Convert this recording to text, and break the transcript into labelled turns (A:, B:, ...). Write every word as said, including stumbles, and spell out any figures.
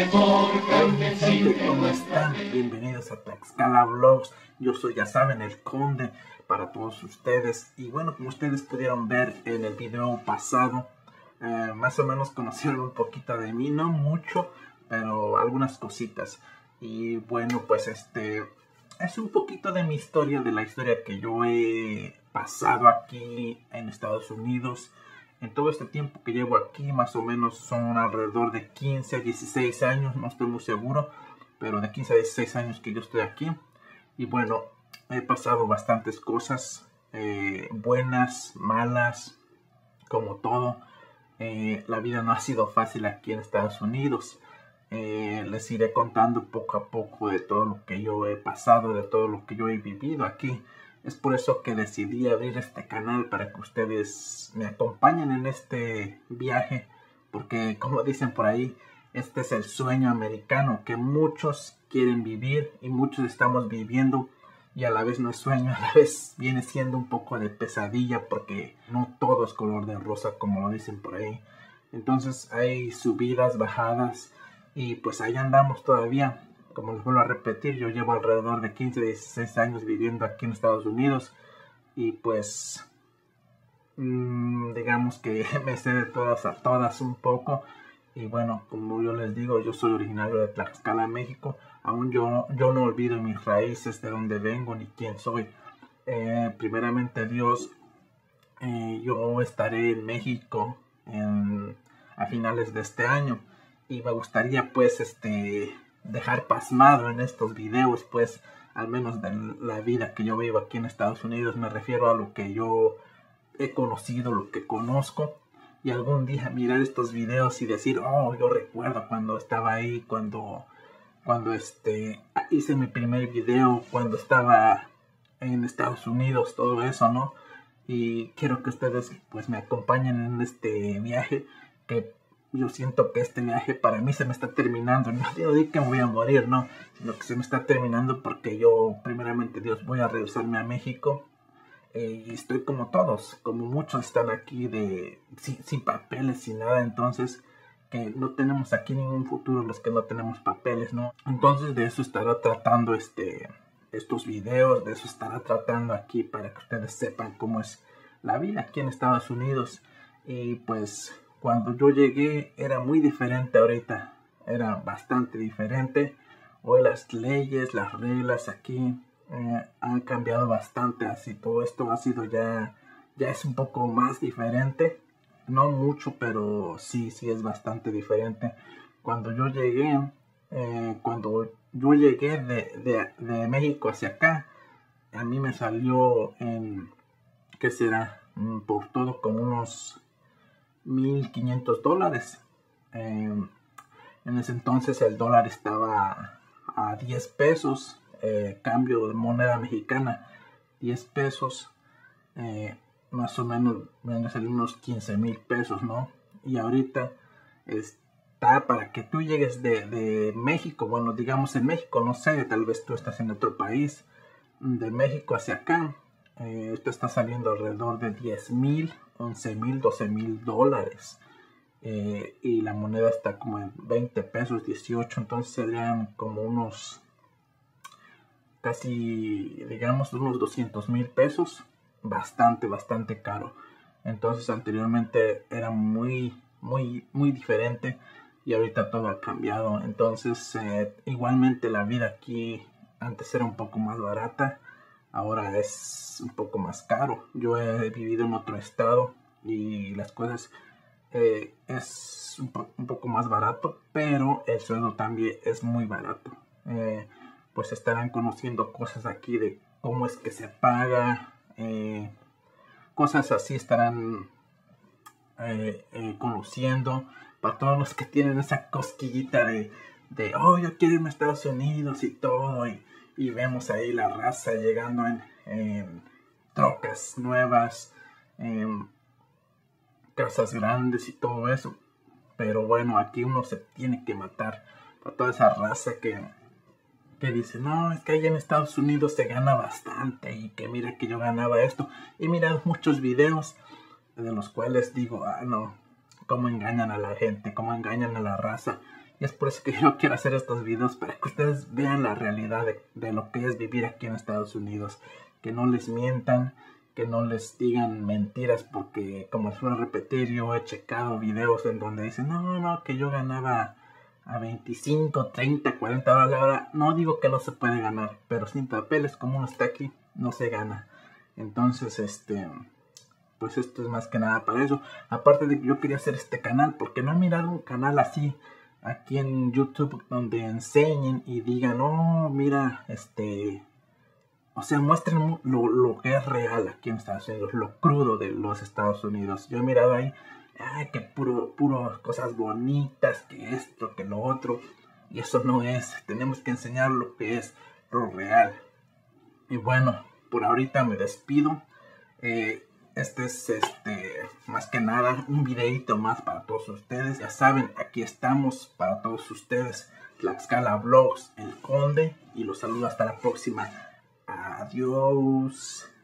A: Gente, ¿cómo están? Bienvenidos a Tlaxcala Vlogs. Yo soy, ya saben, el Conde para todos ustedes. Y bueno, como ustedes pudieron ver en el video pasado, eh, más o menos conocieron un poquito de mí, no mucho, pero algunas cositas. Y bueno, pues este es un poquito de mi historia, de la historia que yo he pasado aquí en Estados Unidos. En todo este tiempo que llevo aquí, más o menos son alrededor de quince a dieciséis años, no estoy muy seguro, pero de quince a dieciséis años que yo estoy aquí. Y bueno, he pasado bastantes cosas, eh, buenas, malas, como todo. Eh, la vida no ha sido fácil aquí en Estados Unidos. Eh, les iré contando poco a poco de todo lo que yo he pasado, de todo lo que yo he vivido aquí. Es por eso que decidí abrir este canal, para que ustedes me acompañen en este viaje, porque como dicen por ahí, este es el sueño americano que muchos quieren vivir y muchos estamos viviendo, y a la vez no es sueño, a la vez viene siendo un poco de pesadilla, porque no todo es color de rosa como lo dicen por ahí. Entonces hay subidas, bajadas, y pues ahí andamos todavía. Como les vuelvo a repetir, yo llevo alrededor de quince a dieciséis años viviendo aquí en Estados Unidos. Y pues, mmm, digamos que me sé de todas a todas un poco. Y bueno, como yo les digo, yo soy originario de Tlaxcala, México. Aún yo, yo no olvido mis raíces, de dónde vengo ni quién soy. Eh, primeramente Dios, eh, yo estaré en México en, a finales de este año. Y me gustaría pues este... dejar pasmado en estos videos, pues, al menos de la vida que yo vivo aquí en Estados Unidos. Me refiero a lo que yo he conocido, lo que conozco, y algún día mirar estos videos y decir, oh, yo recuerdo cuando estaba ahí, cuando, cuando este, hice mi primer video, cuando estaba en Estados Unidos, todo eso, ¿no? Y quiero que ustedes, pues, me acompañen en este viaje, que yo siento que este viaje para mí se me está terminando. No digo que me voy a morir, no, sino que se me está terminando porque yo, primeramente Dios, voy a regresarme a México. Eh, y estoy como todos, como muchos están aquí de sin, sin papeles, sin nada. Entonces, que no tenemos aquí ningún futuro los que no tenemos papeles, ¿no? Entonces de eso estará tratando este, estos videos, de eso estará tratando aquí, para que ustedes sepan cómo es la vida aquí en Estados Unidos. Y pues cuando yo llegué era muy diferente ahorita, era bastante diferente. Hoy las leyes, las reglas aquí eh, han cambiado bastante, así todo esto ha sido ya, ya es un poco más diferente. No mucho, pero sí, sí es bastante diferente. Cuando yo llegué, eh, cuando yo llegué de, de, de México hacia acá, a mí me salió en, ¿qué será? Por todo como unos mil quinientos dólares. Eh, en ese entonces el dólar estaba a diez pesos, eh, cambio de moneda mexicana, diez pesos, eh, más o menos van a salir unos quince mil pesos, ¿no? Y ahorita está, para que tú llegues de, de México, bueno, digamos en México, no sé, tal vez tú estás en otro país, de México hacia acá, eh, esto está saliendo alrededor de diez mil, once mil, doce mil dólares. Eh, y la moneda está como en veinte pesos, dieciocho, entonces serían como unos casi, digamos, unos doscientos mil pesos. Bastante, bastante caro. Entonces anteriormente era muy, muy, muy diferente, y ahorita todo ha cambiado. Entonces eh, igualmente la vida aquí antes era un poco más barata, ahora es un poco más caro. Yo he vivido en otro estado y las cosas eh, es un, po un poco más barato, pero el sueldo también es muy barato. Eh, pues estarán conociendo cosas aquí de cómo es que se paga, eh, cosas así estarán eh, eh, conociendo. Para todos los que tienen esa cosquillita de, de oh, yo quiero irme a Estados Unidos y todo, y, y vemos ahí la raza llegando en, en trocas nuevas, en casas grandes y todo eso. Pero bueno, aquí uno se tiene que matar para toda esa raza que que dice, no, es que allá en Estados Unidos se gana bastante, y que mira que yo ganaba esto. He mirado muchos videos de los cuales digo, ah, no, cómo engañan a la gente, cómo engañan a la raza. Y es por eso que yo quiero hacer estos videos, para que ustedes vean la realidad de, de lo que es vivir aquí en Estados Unidos. Que no les mientan, que no les digan mentiras, porque como suelo repetir, yo he checado videos en donde dicen, no, no, que yo ganaba a veinticinco, treinta, cuarenta dólares la hora. No digo que no se puede ganar, pero sin papeles como uno está aquí, no se gana. Entonces, este, pues esto es más que nada para eso. Aparte de que yo quería hacer este canal, porque no he mirado un canal así aquí en YouTube donde enseñen y digan, no, mira, este... O sea, muestren lo, lo que es real aquí en Estados Unidos, lo crudo de los Estados Unidos. Yo he mirado ahí, ay, que puro, puro cosas bonitas, que esto, que lo otro. Y eso no es, tenemos que enseñar lo que es lo real. Y bueno, por ahorita me despido. Eh, este es, este, más que nada, un videito más para todos ustedes. Ya saben, aquí estamos para todos ustedes. Tlaxcala Vlogs, El Conde. Y los saludo hasta la próxima. Adiós.